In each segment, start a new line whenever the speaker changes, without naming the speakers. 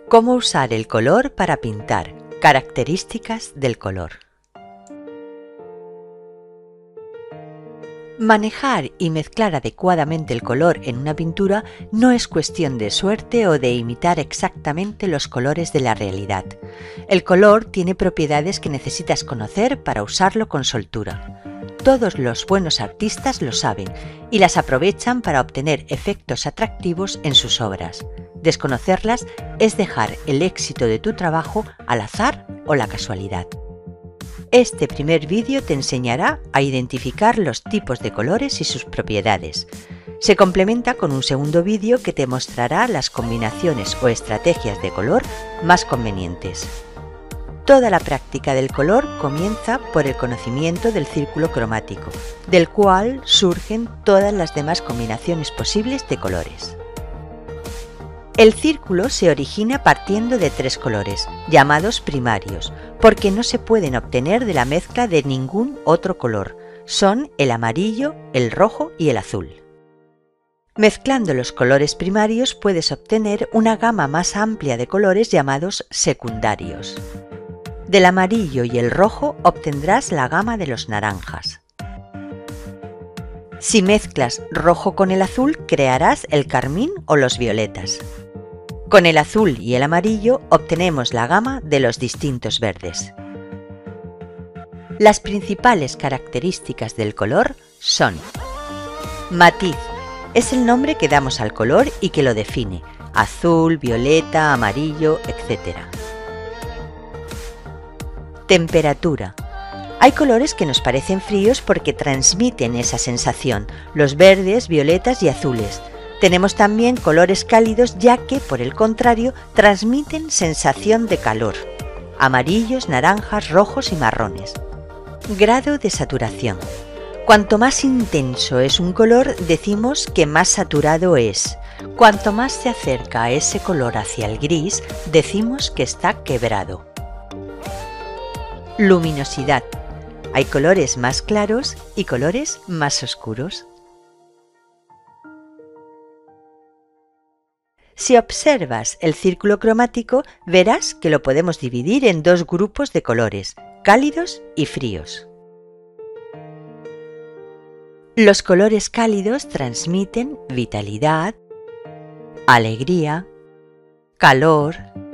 ¿Cómo usar el color para pintar? Características del color. Manejar y mezclar adecuadamente el color en una pintura no es cuestión de suerte o de imitar exactamente los colores de la realidad. El color tiene propiedades que necesitas conocer para usarlo con soltura. Todos los buenos artistas lo saben y las aprovechan para obtener efectos atractivos en sus obras. Desconocerlas es dejar el éxito de tu trabajo al azar o la casualidad. Este primer vídeo te enseñará a identificar los tipos de colores y sus propiedades. Se complementa con un segundo vídeo que te mostrará las combinaciones o estrategias de color más convenientes. Toda la práctica del color comienza por el conocimiento del círculo cromático, del cual surgen todas las demás combinaciones posibles de colores. El círculo se origina partiendo de tres colores, llamados primarios, porque no se pueden obtener de la mezcla de ningún otro color. Son el amarillo, el rojo y el azul. Mezclando los colores primarios puedes obtener una gama más amplia de colores llamados secundarios. Del amarillo y el rojo obtendrás la gama de los naranjas. Si mezclas rojo con el azul, crearás el carmín o los violetas. Con el azul y el amarillo obtenemos la gama de los distintos verdes. Las principales características del color son: matiz, es el nombre que damos al color y que lo define, azul, violeta, amarillo, etc. Temperatura. Hay colores que nos parecen fríos porque transmiten esa sensación, los verdes, violetas y azules. Tenemos también colores cálidos ya que, por el contrario, transmiten sensación de calor, amarillos, naranjas, rojos y marrones. Grado de saturación. Cuanto más intenso es un color, decimos que más saturado es. Cuanto más se acerca a ese color hacia el gris, decimos que está quebrado. Luminosidad. Hay colores más claros y colores más oscuros. Si observas el círculo cromático, verás que lo podemos dividir en dos grupos de colores, cálidos y fríos. Los colores cálidos transmiten vitalidad, alegría, calor,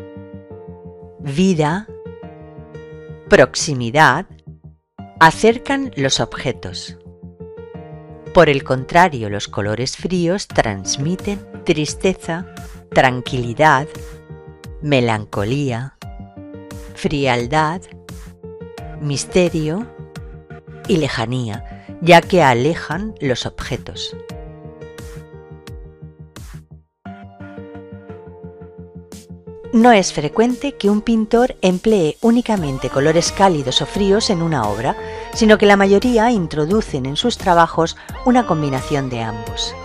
vida, proximidad, acercan los objetos. Por el contrario, los colores fríos transmiten tristeza, tranquilidad, melancolía, frialdad, misterio y lejanía, ya que alejan los objetos. No es frecuente que un pintor emplee únicamente colores cálidos o fríos en una obra, sino que la mayoría introducen en sus trabajos una combinación de ambos.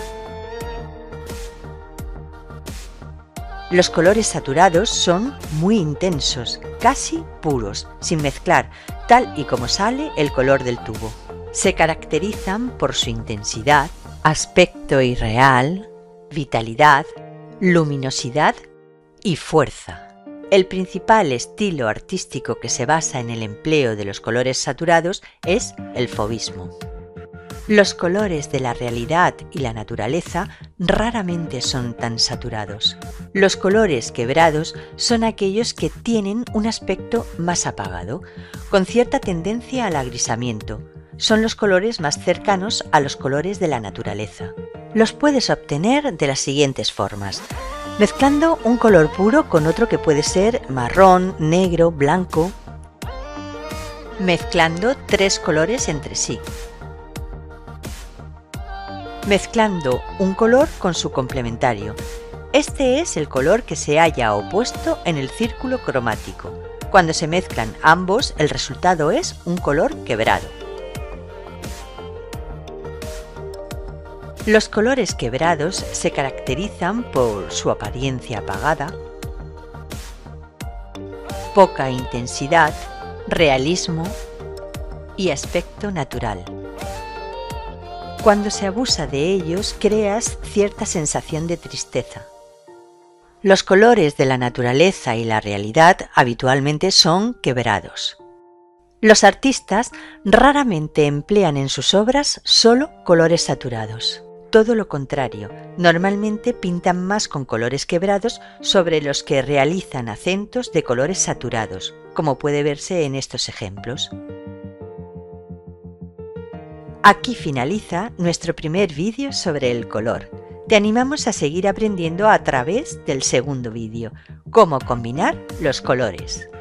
Los colores saturados son muy intensos, casi puros, sin mezclar, tal y como sale el color del tubo. Se caracterizan por su intensidad, aspecto irreal, vitalidad, luminosidad y fuerza. El principal estilo artístico que se basa en el empleo de los colores saturados es el fauvismo. Los colores de la realidad y la naturaleza raramente son tan saturados. Los colores quebrados son aquellos que tienen un aspecto más apagado, con cierta tendencia al agrisamiento. Son los colores más cercanos a los colores de la naturaleza. Los puedes obtener de las siguientes formas: mezclando un color puro con otro que puede ser marrón, negro, blanco. Mezclando tres colores entre sí. Mezclando un color con su complementario. Este es el color que se haya opuesto en el círculo cromático. Cuando se mezclan ambos, el resultado es un color quebrado. Los colores quebrados se caracterizan por su apariencia apagada, poca intensidad, realismo y aspecto natural. Cuando se abusa de ellos, creas cierta sensación de tristeza. Los colores de la naturaleza y la realidad habitualmente son quebrados. Los artistas raramente emplean en sus obras solo colores saturados. Todo lo contrario, normalmente pintan más con colores quebrados sobre los que realizan acentos de colores saturados, como puede verse en estos ejemplos. Aquí finaliza nuestro primer vídeo sobre el color. Te animamos a seguir aprendiendo a través del segundo vídeo, cómo combinar los colores.